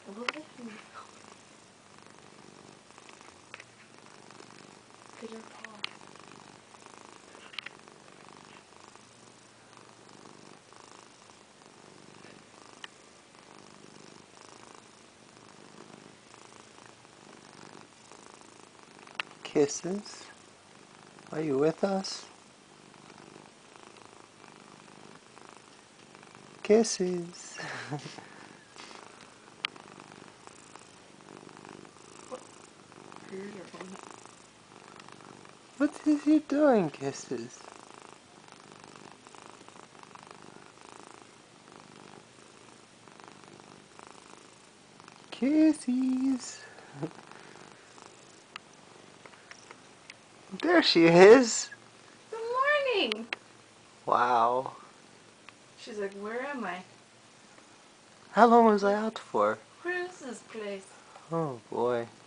Look at me. Look at her paw. Kisses? Are you with us? Kisses. What is he doing, Kisses? Kisses. There she is. Good morning. Wow. She's like, where am I? How long was I out for? Where is this place? Oh boy.